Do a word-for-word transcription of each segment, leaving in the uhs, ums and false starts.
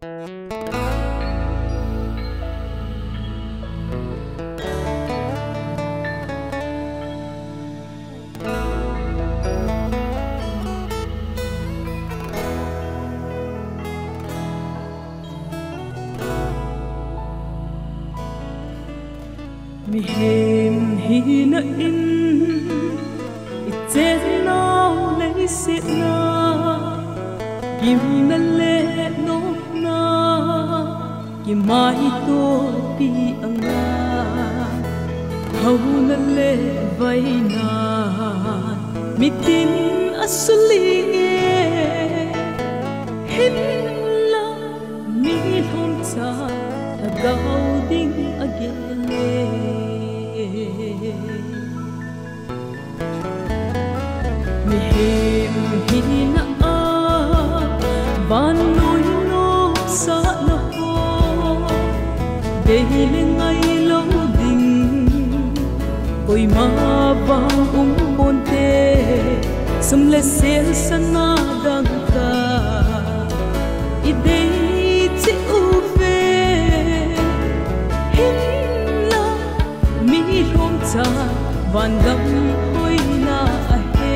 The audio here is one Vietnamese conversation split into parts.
mi hem hi na in itse na lấy sẽ na kim na le no na kim mai to pi anga hau na le vai na mi tin asuli hin la mi hom cha gao ding again mi hem hi na a van noi no sa na ho de le ngai lo ding koi ma bang um bon te sum le sel sana dang ka i de ti u ve hin la mi hom cha van gam hoi na a he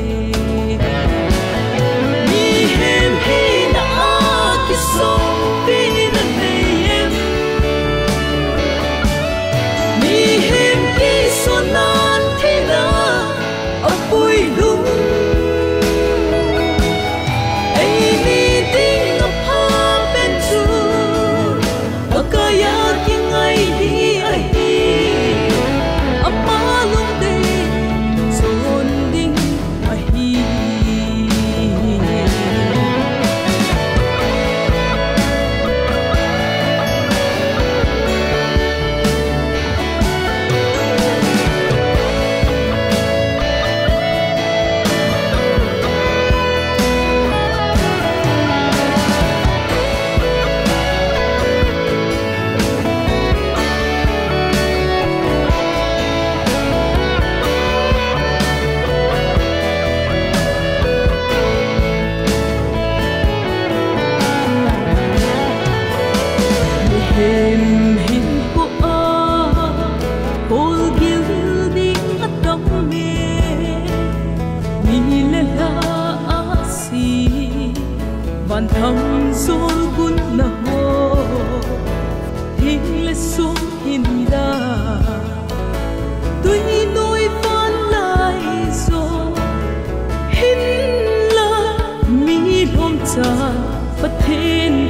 mi hem hi na ki so pi na ne em mi hem ki so nan thi na a pui lung ai mi ding na pa ben chu a ka ya ki ngai hi ai hi a ma lung de son ding a hi hem hin ko a pol gil ding a dong me mi le la a si van thang sol gun na ho thing le sum hin da tui noi van lai so hin la mi hom cha pathen